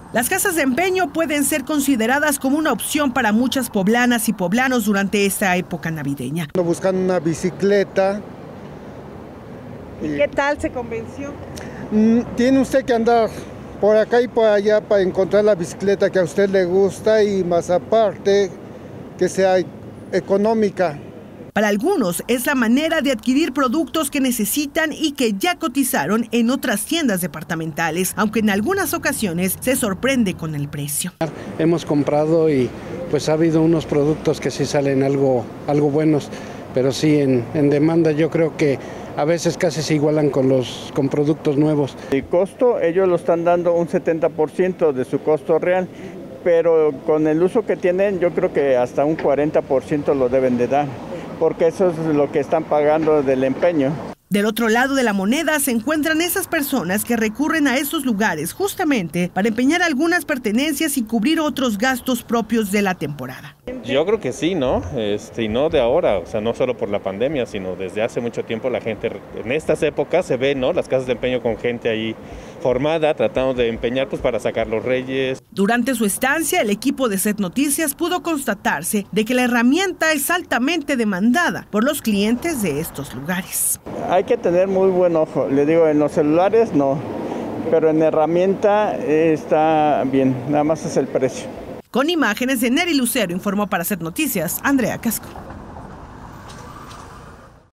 Las casas de empeño pueden ser consideradas como una opción para muchas poblanas y poblanos durante esta época navideña. Buscando una bicicleta. ¿Y qué tal se convenció? Tiene usted que andar por acá y por allá para encontrar la bicicleta que a usted le gusta y más aparte que sea económica. Para algunos es la manera de adquirir productos que necesitan y que ya cotizaron en otras tiendas departamentales, aunque en algunas ocasiones se sorprende con el precio. Hemos comprado y pues ha habido unos productos que sí salen algo buenos, pero sí en demanda yo creo que a veces casi se igualan con productos nuevos. El costo ellos lo están dando un 70% de su costo real, pero con el uso que tienen yo creo que hasta un 40% lo deben de dar, porque eso es lo que están pagando del empeño. Del otro lado de la moneda se encuentran esas personas que recurren a esos lugares justamente para empeñar algunas pertenencias y cubrir otros gastos propios de la temporada. Yo creo que sí, ¿no? Y no de ahora, o sea, no solo por la pandemia, sino desde hace mucho tiempo la gente, en estas épocas se ve, ¿no? Las casas de empeño con gente ahí formada, tratando de empeñar pues para sacar los reyes. Durante su estancia, el equipo de Set Noticias pudo constatarse de que la herramienta es altamente demandada por los clientes de estos lugares. Hay que tener muy buen ojo, le digo, en los celulares no, pero en herramienta está bien, nada más es el precio. Con imágenes de Neri Lucero, informó para Set Noticias, Andrea Casco.